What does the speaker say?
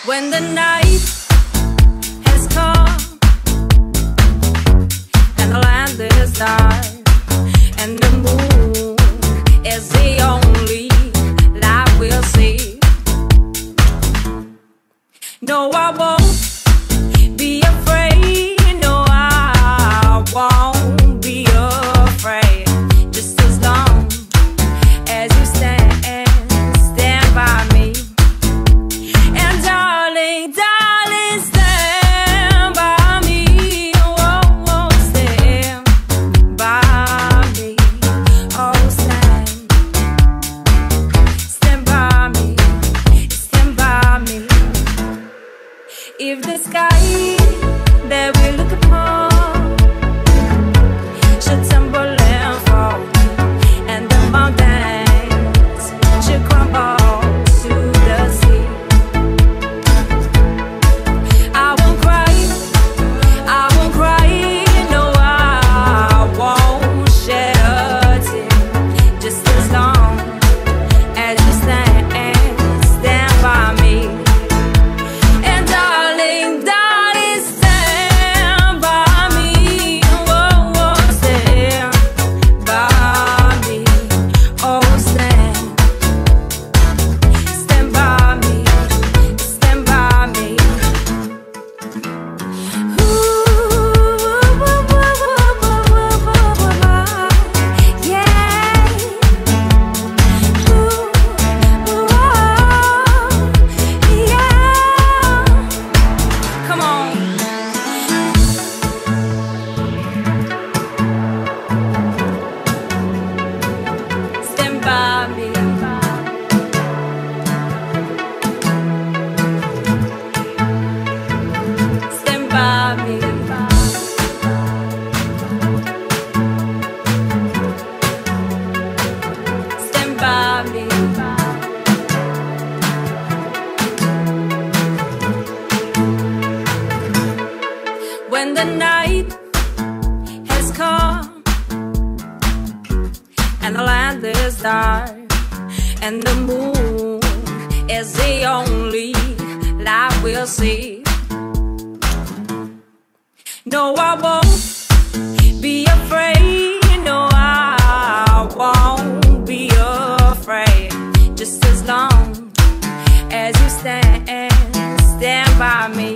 When the night has come and the land is dark and the moon is the only light we'll see, no, I won't be afraid. No, I won't be afraid. Just as long as you stand by me. And darling, darling, stand by me. Oh, oh, stand by me. Oh, stand by me. Stand by me. If the sky that we look upon should tumble and fall, and the mountains should crumble to the sea, I won't cry, I won't cry, no, I won't shed a tear. Just as long as you stand by me. And darling, darling, stand by me. Oh, oh, stand by me. Oh, stand by me. Stand by me. Come on. Stand by me. Stand by me. Stand by me. When the night has come and the land is dark and the moon is the only light we'll see, no, I won't be afraid. No, I won't be afraid. Just as long as you stand by me.